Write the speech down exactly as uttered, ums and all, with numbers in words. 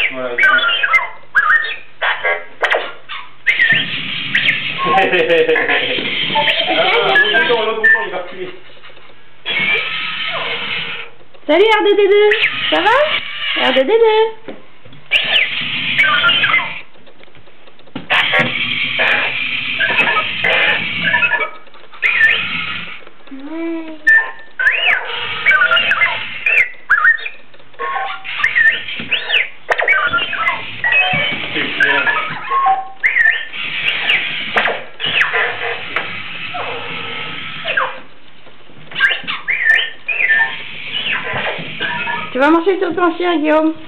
Voilà. Ah, l'autre bouton, l'autre bouton, il va reculer. Salut R deux D deux, ça va? R deux D deux. Ouais. Tu vas marcher sur ton chien, Guillaume?